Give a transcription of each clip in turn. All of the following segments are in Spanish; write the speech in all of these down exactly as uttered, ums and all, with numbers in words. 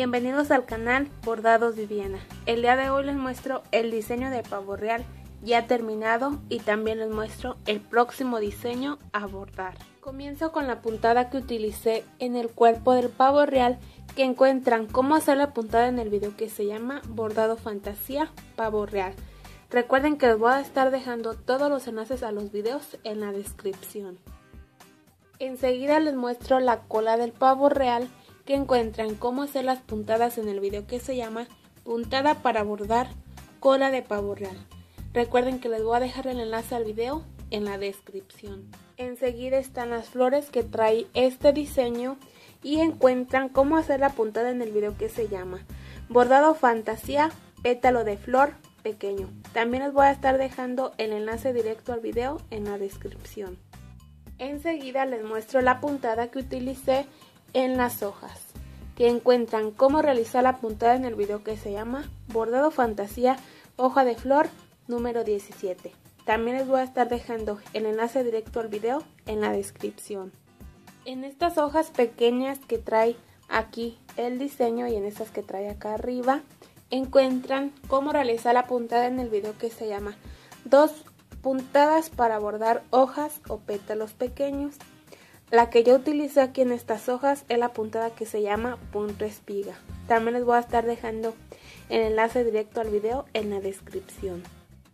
Bienvenidos al canal Bordados Viviana. El día de hoy les muestro el diseño de pavo real ya terminado y también les muestro el próximo diseño a bordar. Comienzo con la puntada que utilicé en el cuerpo del pavo real, que encuentran cómo hacer la puntada en el video que se llama Bordado Fantasía Pavo Real. Recuerden que les voy a estar dejando todos los enlaces a los videos en la descripción. Enseguida les muestro la cola del pavo real, que encuentran cómo hacer las puntadas en el video que se llama Puntada para bordar cola de pavo real. Recuerden que les voy a dejar el enlace al video en la descripción. Enseguida están las flores que trae este diseño y encuentran cómo hacer la puntada en el video que se llama Bordado Fantasía Pétalo de Flor Pequeño. También les voy a estar dejando el enlace directo al video en la descripción. Enseguida les muestro la puntada que utilicé en las hojas, que encuentran cómo realizar la puntada en el video que se llama Bordado Fantasía Hoja de Flor número diecisiete. También les voy a estar dejando el enlace directo al video en la descripción. En estas hojas pequeñas que trae aquí el diseño y en estas que trae acá arriba, encuentran cómo realizar la puntada en el video que se llama Dos puntadas para bordar hojas o pétalos pequeños. La que yo utilicé aquí en estas hojas es la puntada que se llama Punto Espiga. También les voy a estar dejando el enlace directo al video en la descripción.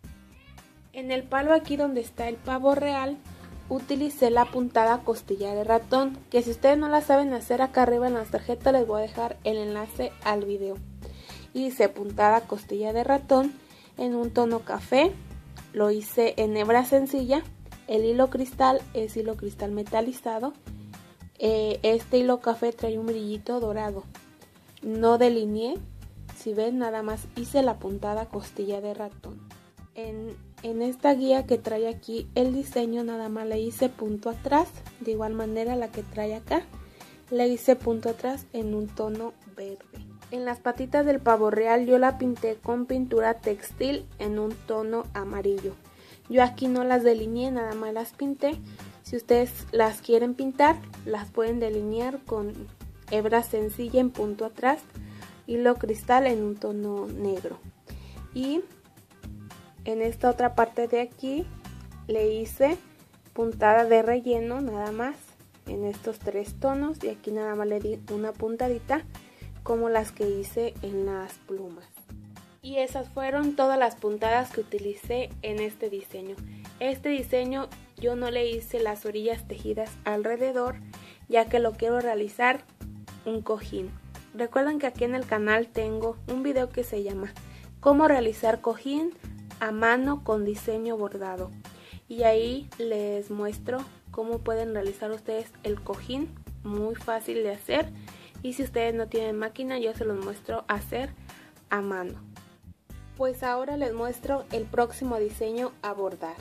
En el palo aquí donde está el pavo real, utilicé la puntada costilla de ratón, que si ustedes no la saben hacer, acá arriba en las tarjetas les voy a dejar el enlace al video. Hice puntada costilla de ratón en un tono café, lo hice en hebra sencilla, el hilo cristal es hilo cristal metalizado, eh, este hilo café trae un brillito dorado, no delineé, si ven nada más hice la puntada costilla de ratón. En, en esta guía que trae aquí el diseño nada más le hice punto atrás, de igual manera la que trae acá, le hice punto atrás en un tono verde. En las patitas del pavo real yo la pinté con pintura textil en un tono amarillo. Yo aquí no las delineé, nada más las pinté. Si ustedes las quieren pintar, las pueden delinear con hebra sencilla en punto atrás, hilo cristal en un tono negro. Y en esta otra parte de aquí le hice puntada de relleno nada más en estos tres tonos y aquí nada más le di una puntadita como las que hice en las plumas. Y esas fueron todas las puntadas que utilicé en este diseño. Este diseño yo no le hice las orillas tejidas alrededor, ya que lo quiero realizar un cojín. Recuerden que aquí en el canal tengo un video que se llama Cómo realizar cojín a mano con diseño bordado. Y ahí les muestro cómo pueden realizar ustedes el cojín, muy fácil de hacer. Y si ustedes no tienen máquina, yo se los muestro hacer a mano. Pues ahora les muestro el próximo diseño a bordar.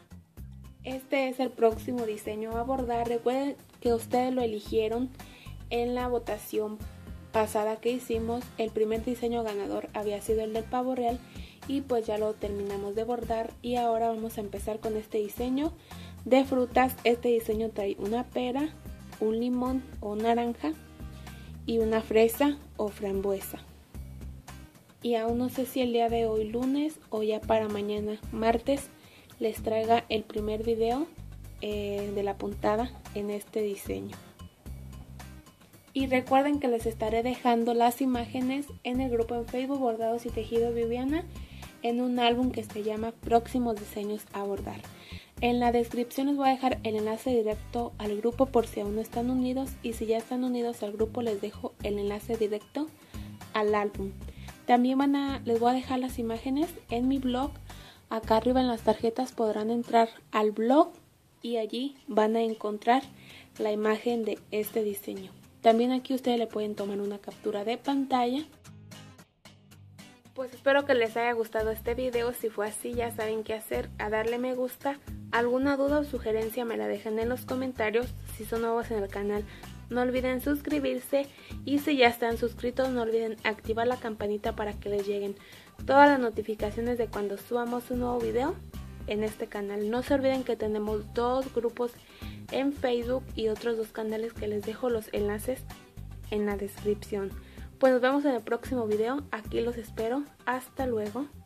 Este es el próximo diseño a bordar. Recuerden que ustedes lo eligieron en la votación pasada que hicimos. El primer diseño ganador había sido el del pavo real y pues ya lo terminamos de bordar. Y ahora vamos a empezar con este diseño de frutas. Este diseño trae una pera, un limón o naranja y una fresa o frambuesa. Y aún no sé si el día de hoy lunes o ya para mañana martes les traiga el primer video eh, de la puntada en este diseño. Y recuerden que les estaré dejando las imágenes en el grupo en Facebook Bordados y Tejidos Viviana en un álbum que se llama Próximos Diseños a Bordar. En la descripción les voy a dejar el enlace directo al grupo por si aún no están unidos, y si ya están unidos al grupo les dejo el enlace directo al álbum. También van a, les voy a dejar las imágenes en mi blog. Acá arriba en las tarjetas podrán entrar al blog y allí van a encontrar la imagen de este diseño. También aquí ustedes le pueden tomar una captura de pantalla. Pues espero que les haya gustado este video. Si fue así, ya saben qué hacer, a darle me gusta. Alguna duda o sugerencia me la dejan en los comentarios. Si son nuevos en el canal, no olviden suscribirse, y si ya están suscritos no olviden activar la campanita para que les lleguen todas las notificaciones de cuando subamos un nuevo video en este canal. No se olviden que tenemos dos grupos en Facebook y otros dos canales que les dejo los enlaces en la descripción. Pues nos vemos en el próximo video, aquí los espero, hasta luego.